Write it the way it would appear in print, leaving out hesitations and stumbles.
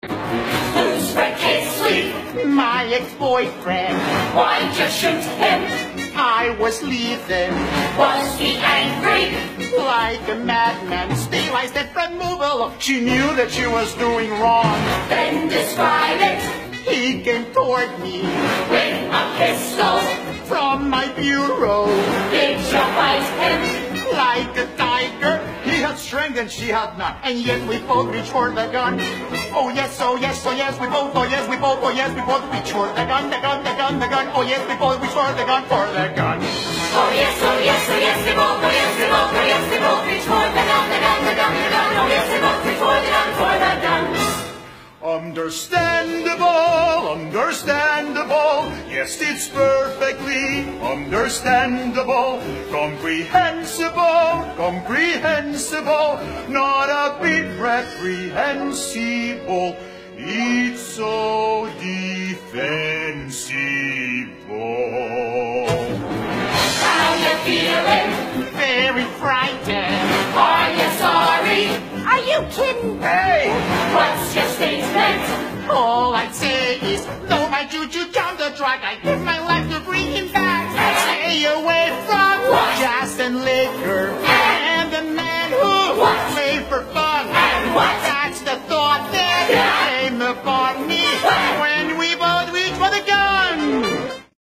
Whose friend can't sleep? My ex-boyfriend. Why'd you shoot him? I was leaving. Was he angry? Like a madman, sterilized it removal. She knew that she was doing wrong. Then describe it. He came toward me With a pistol. from my bureau. Did you bite him? Like a tiger, he had strength and she had none. And yet we both reached for the gun. Oh yes, oh yes, oh yes, we both, oh yes, we both, oh yes, we both reached for the gun, the gun, the gun, the gun. Oh yes, we both reached for the gun, for the gun. Oh yes, oh yes, oh yes, we both, oh yes, we both, oh yes, we both reached for the gun, the gun, the gun, the gun. Oh yes, we both reached for the gun, for the gun. Understandable, understandable. Yes, it's perfectly understandable. Comprehensible, comprehensible. Not a bit reprehensible. It's so defensible. How you feeling? Very frightened. Are you sorry? Are you kidding? Hey! What's your statement? All I'd say is, though my juju jumped the drug, I give my life to bring him back. Stay away from gas and liquor and the man who